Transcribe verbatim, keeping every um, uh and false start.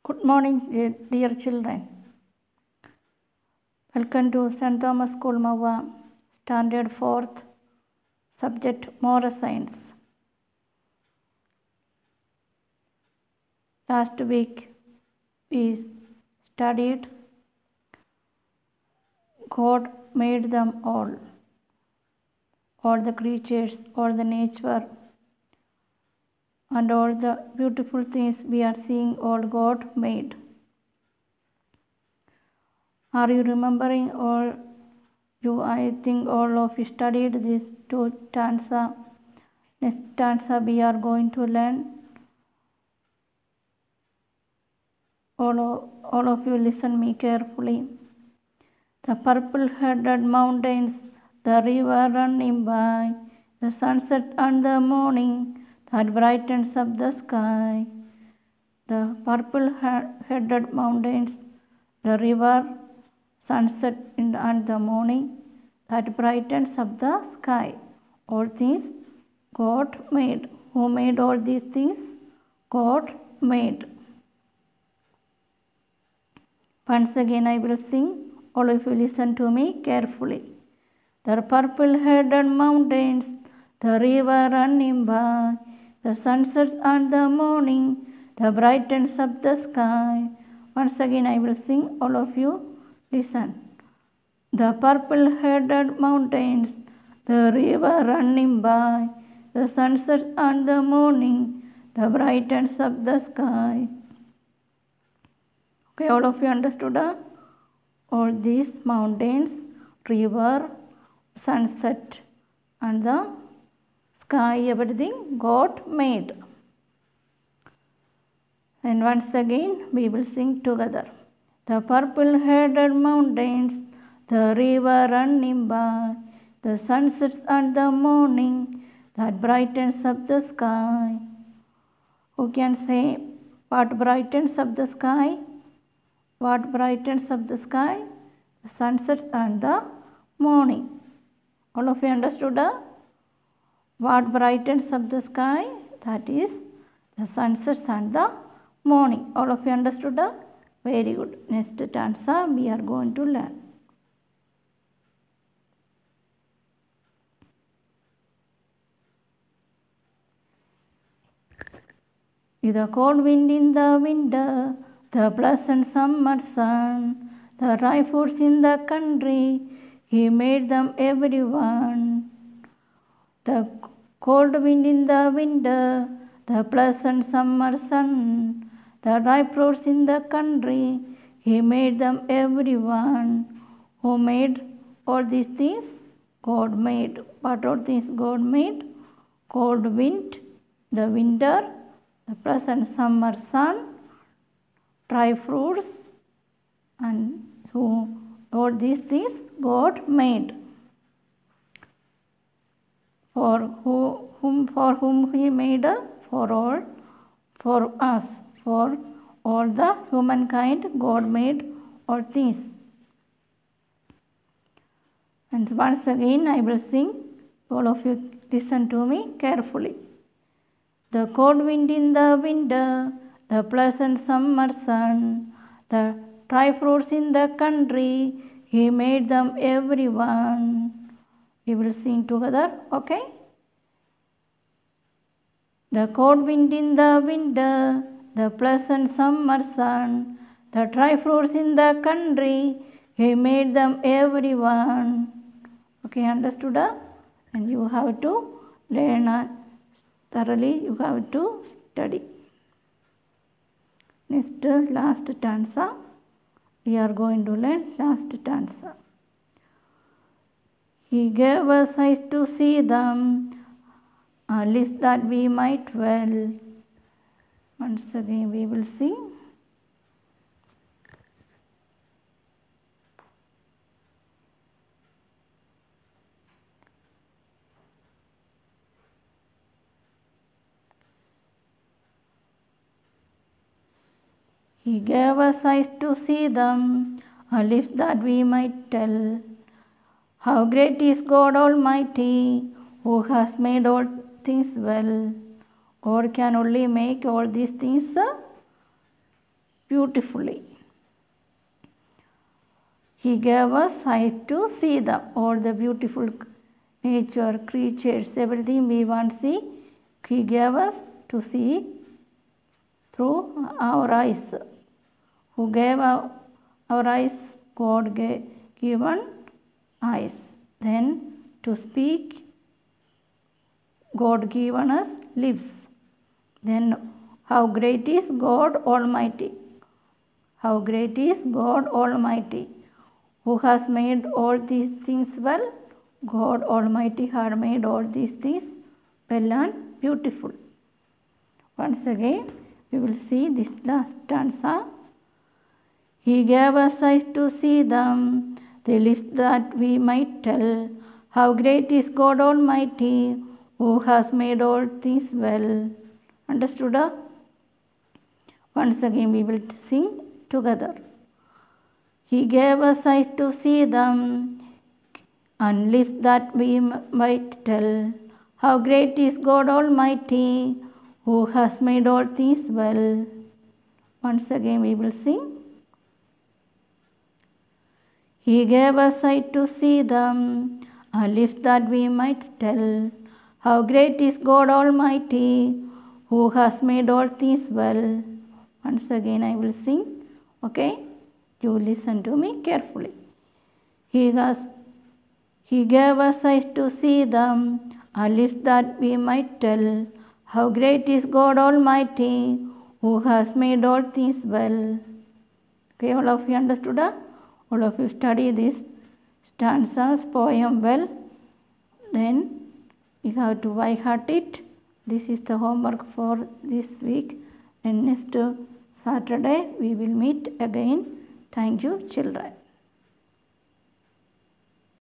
Good morning, dear, dear children. Welcome to Saint Thomas School Mava, Standard fourth, subject Moral Science. Last week we studied God made them all, all the creatures, all the nature, and all the beautiful things we are seeing, all God made. Are you remembering all? You, I think all of you studied these two stanza. Next stanza we are going to learn. All of, all of you listen me carefully. The purple-headed mountains, the river running by, the sunset and the morning that brightens up the sky. The purple-headed mountains, the river, sunset and the morning that brightens up the sky. All things God made. Who made all these things? God made. Once again I will sing. All of you listen to me carefully. The purple-headed mountains, the river running by, the sunset and the morning, the brightens up the sky. Once again I will sing. All of you listen. The purple-headed mountains, the river running by, the sunset and the morning, the brightens up the sky. Okay, all of you understood? Huh? All these mountains, river, sunset and the sky, everything God made. And once again we will sing together. The purple-headed mountains, the river running by, the sunset and the morning that brightens up the sky. Who can say what brightens up the sky? What brightens up the sky? The sunset and the morning. All of you understood? Huh? What brightens up the sky? That is the sunset and the morning. All of you understood? Huh? Very good. Next stanza we are going to learn. With the cold wind in the winter, the pleasant summer sun, the dry fruits in the country, He made them everyone. The cold wind in the winter, the pleasant summer sun, the dry fruits in the country, He made them everyone. Who made all these things? God made. What all things God made? Cold wind, the winter, the pleasant summer sun, dry fruits, and who all these things God made. For who, whom, for whom He made? For all, for us, for all the humankind, God made all things. And once again I will sing. All of you listen to me carefully. The cold wind in the winter, the pleasant summer sun, the dry fruits in the country, He made them everyone. We will sing together, okay? The cold wind in the winter, the pleasant summer sun, the dry fruits in the country, He made them everyone. Okay, understood? And you have to learn thoroughly, you have to study. Next, last stanza. We are going to learn last stanza. He gave us eyes to see them, and lips that we might well. Once again we will sing. He gave us eyes to see them, and lips that we might tell. How great is God Almighty, who has made all things well. God can only make all these things beautifully. He gave us sight to see them, all the beautiful nature, creatures, everything we want to see. He gave us to see through our eyes. Who gave our, our eyes? God gave given eyes. Then to speak, God given us lips. Then how great is God Almighty? How great is God Almighty? Who has made all these things well? God Almighty had made all these things well and beautiful. Once again, we will see this last stanza. He gave us eyes to see them, the lips that we might tell, how great is God Almighty, who has made all things well. Understood? Once again, we will sing together. He gave us eyes to see them, and lips that we might tell, how great is God Almighty, who has made all things well. Once again, we will sing. He gave us sight to see them, and lips that we might tell, how great is God Almighty, who has made all things well. Once again, I will sing. Okay? You listen to me carefully. He has, He gave us eyes to see them, and lips that we might tell, how great is God Almighty, who has made all things well. Okay, all of you understood? All of you study this stanzas, poem well. Then you have to by heart it. This is the homework for this week. And next Saturday we will meet again. Thank you, children.